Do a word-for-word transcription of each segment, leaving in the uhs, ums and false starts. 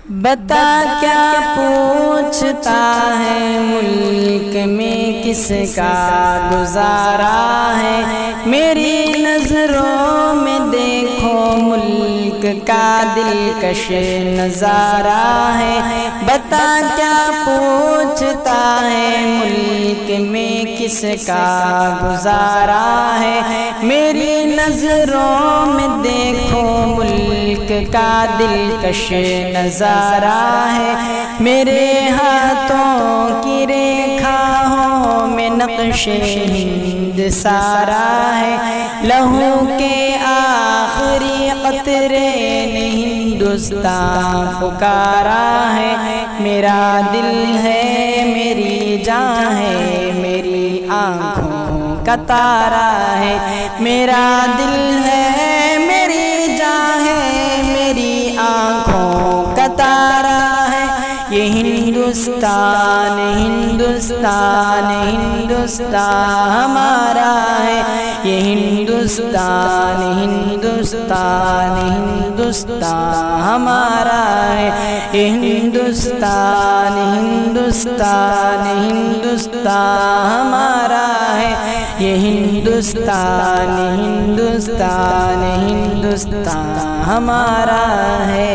بتا کیا پوچھتا ہے ملک میں کس کا گزارا ہے، میری نظروں میں دیکھو ملک کا دلکش نظارہ ہے۔ بتا کیا پوچھتا ہے ملک میں کس کا گزارا ہے، میری نظروں میں دیکھو ملک کا دلکش نظارہ ہے۔ میرے ہاتھوں کی ریکھاؤں میں نقش ہند سارا ہے، لہو کے آخری قطرے نے ہندوستان پکارا ہے۔ میرا دل ہے میری جان ہے میری آنکھوں کا تارا ہے، میرا دل ہے میری جان ہے میری آنکھوں کا تارا ہے۔ یہ ہندوستان ہندوستان ہندوستان ہمارا ہے، یہ ہندوستان ہندوستان ہندوستان ہمارا ہے، یہ ہندوستان ہندوستان ہندوستان ہمارا ہے، یہ ہندوستان ہندوستان ہندوستان ہمارا ہے۔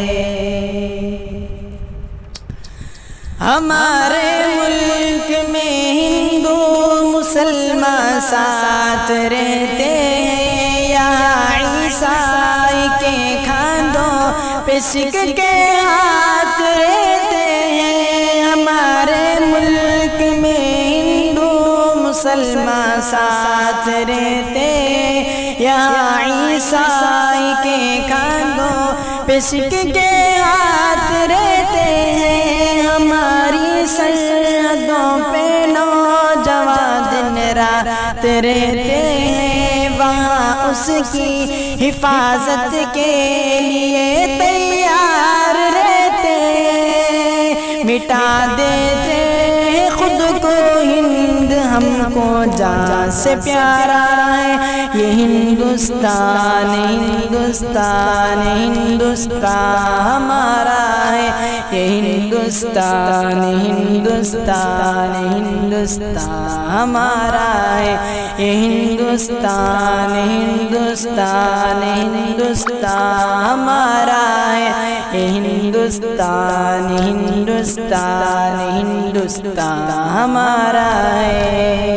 ہمارے ملک میں ہندو مسلمان ساتھ رہتے ہیں، یہاں عیسائی کے کھاندوں پہ سکھ کے ہاتھ رہتے ہیں۔ ہمارے ملک میں ہندو مسلمان ساتھ رہتے ہیں، یہاں عیسائی کے کھاندوں پہ سکھ کے ہاتھ رہتے ہیں۔ ہماری سرحدوں پہ نوجوان دن رات رہتے ہیں، وہاں اس کی حفاظت کے لیے تیار رہتے ہیں۔ مٹا دیتے ہیں خود کو ہند ہم کو جان سے پیارا ہے، یہ ہندوستان ہندوستان ہندوستان ہمارا ہے، یہ ہندوستان ہندوستان ہندوستان ہمارا ہے، یہ ہندوستان ہندوستان ہندوستان ہمارا ہے، یہ ہندوستان ہندوستان ہندوستان ہمارا ہے۔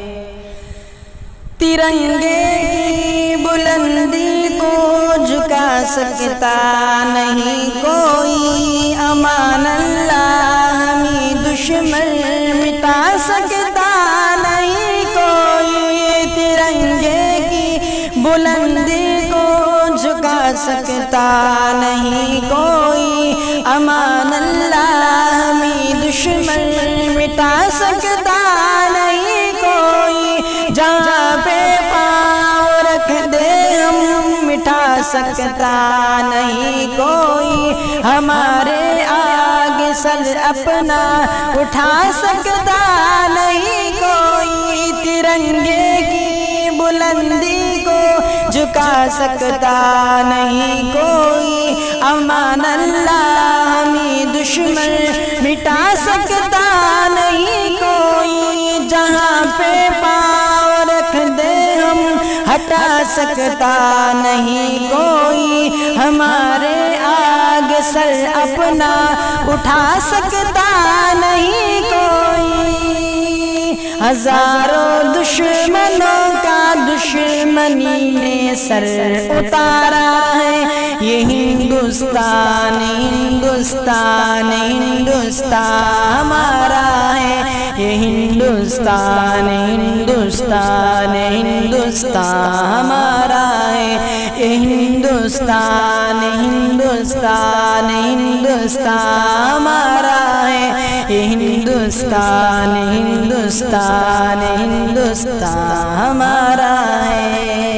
ترنگے کی بلندی کو جھکا سکتا نہیں کوئی، امان اللہ ہمیں دشمن مٹا سکتا نہیں کوئی، ترنگے کی بلندی کو جھکا سکتا نہیں کوئی، امان اللہ ہمیں دشمن مٹا سکتا نہیں کوئی، جہاں پہ پاؤں رکھ دے ہم مٹا سکتا نہیں کوئی، ہمارے آگے سر اپنا اٹھا سکتا نہیں کوئی، ترنگے کی بلندی کو جھکا سکتا نہیں کوئی، امان اللہ ہمیں دشمن مٹا سکتا نہیں کوئی، جہاں پہ پاؤں رکھ دے ہم ہٹا سکتا نہیں کوئی، ہمارے آگے سر اپنا اٹھا سکتا نہیں کوئی۔ ہزاروں دشمنوں کا دشمنی نے سر اتارا ہے، یہ ہندوستان ہندوستان ہندوستان ہمارا ہے، یہ ہندوستان ہندوستان ہندوستان ہمارا ہے، یہ ہندوستان ہندوستان ہندوستان ہمارا ہے، یہ ہندوستان ہندوستان ہندوستان ہمارا ہے۔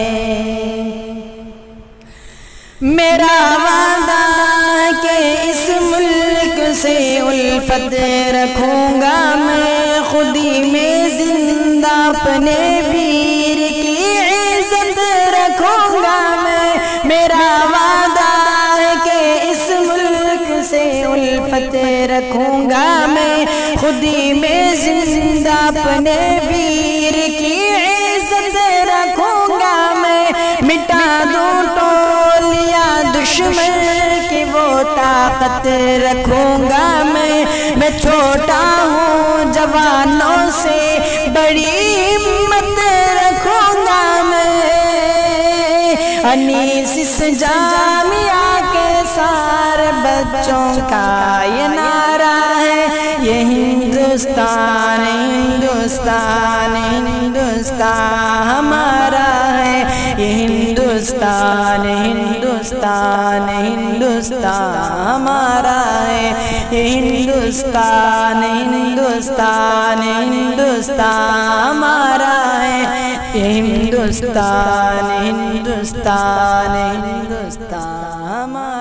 میرا وعدہ ہے کہ اس ملک سے الفت رکھوں گا میں، خودی میں زندہ اپنے پیر کی عزت رکھوں گا میں، میرا وعدہ ہے کہ اس ملک سے سے الفت رکھوں گا میں، خودی میں زندہ اپنے ویر کی عزت رکھوں گا میں، مٹا دوں ٹولیاں دشمن کی وہ طاقت رکھوں گا میں، میں چھوٹا ہوں جوانوں سے بڑی ہمت رکھوں گا میں، انیس اس جامعہ کے سارے بچوں کا یہ نعرہ ہے، یہ ہندوستان ہندوستان ہندوستان ہمارا ہے، یہ ہندوستان ہندوستان ہندوستان ہمارا ہے، یہ ہندوستان ہندوستان ہندوستان ہمارا ہے، یہ ہندوستان ہندوستان ہندوستان ہمارا